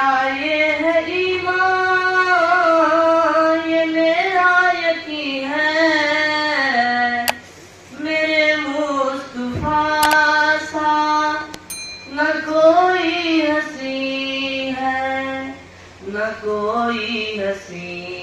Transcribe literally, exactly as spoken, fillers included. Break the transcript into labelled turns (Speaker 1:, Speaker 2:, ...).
Speaker 1: मेरा ये है ईमान, ये मेरा यकीन है, मेरे मुस्तफा सा न कोई हसी है, न कोई हसी